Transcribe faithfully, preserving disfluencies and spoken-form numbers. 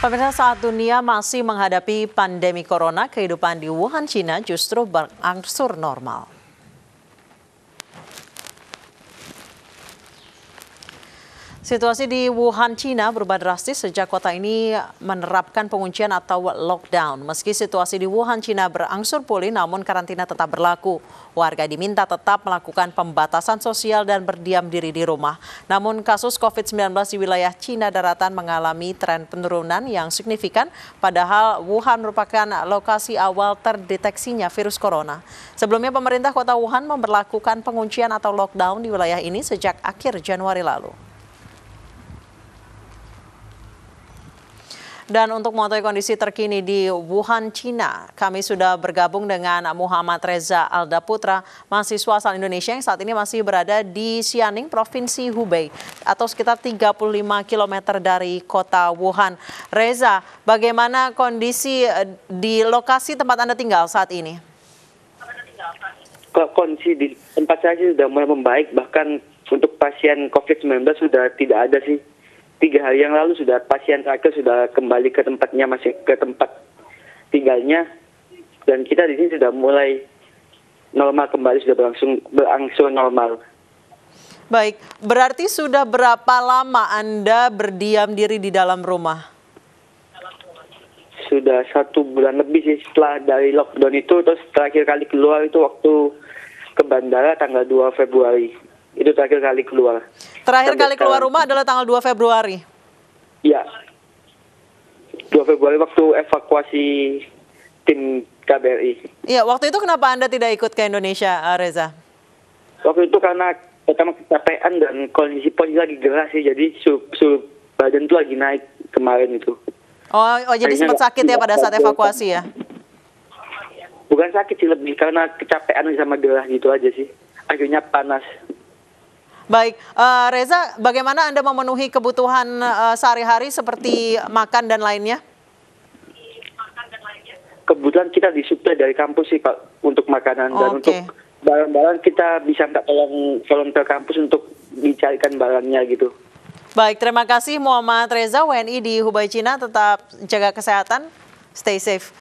Pemirsa, saat dunia masih menghadapi pandemi corona, kehidupan di Wuhan, Cina justru berangsur normal. Situasi di Wuhan, Cina berubah drastis sejak kota ini menerapkan penguncian atau lockdown. Meski situasi di Wuhan, Cina berangsur pulih, namun karantina tetap berlaku. Warga diminta tetap melakukan pembatasan sosial dan berdiam diri di rumah. Namun kasus covid sembilan belas di wilayah Cina daratan mengalami tren penurunan yang signifikan, padahal Wuhan merupakan lokasi awal terdeteksinya virus corona. Sebelumnya pemerintah kota Wuhan memberlakukan penguncian atau lockdown di wilayah ini sejak akhir Januari lalu. Dan untuk mengetahui kondisi terkini di Wuhan, Cina, kami sudah bergabung dengan Muhammad Reza Aldaputra, mahasiswa asal Indonesia yang saat ini masih berada di Xianing, Provinsi Hubei, atau sekitar tiga puluh lima kilometer dari kota Wuhan. Reza, bagaimana kondisi di lokasi tempat Anda tinggal saat ini? Kondisi di tempat saya sudah mulai membaik, bahkan untuk pasien covid sembilan belas sudah tidak ada sih. Tiga hari yang lalu sudah pasien terakhir sudah kembali ke tempatnya, masih ke tempat tinggalnya, dan kita di sini sudah mulai normal kembali, sudah berlangsung berangsur normal. Baik, berarti sudah berapa lama Anda berdiam diri di dalam rumah? Sudah satu bulan lebih sih setelah dari lockdown itu, terus terakhir kali keluar itu waktu ke bandara tanggal dua Februari. Itu terakhir kali keluar. Terakhir kali keluar rumah adalah tanggal dua Februari? Iya. dua Februari waktu evakuasi tim K B R I. Iya, waktu itu kenapa Anda tidak ikut ke Indonesia, Reza? Waktu itu karena pertama kecapean dan kondisi posisi lagi gerah sih, jadi suhu, suhu badan tuh lagi naik kemarin itu. Oh, oh jadi sempat sakit ya pada saat evakuasi ya? Bukan sakit sih, lebih karena kecapean sama gerah gitu aja sih. Akhirnya panas. Baik, uh, Reza, bagaimana Anda memenuhi kebutuhan uh, sehari-hari seperti makan dan lainnya? Kebetulan kita disuplai dari kampus sih Pak untuk makanan, oh, dan okay. untuk barang-barang kita bisa minta tolong volunteer kampus untuk dicarikan barangnya gitu. Baik, terima kasih Muhammad Reza, W N I di Hubei, Cina. Tetap jaga kesehatan, stay safe.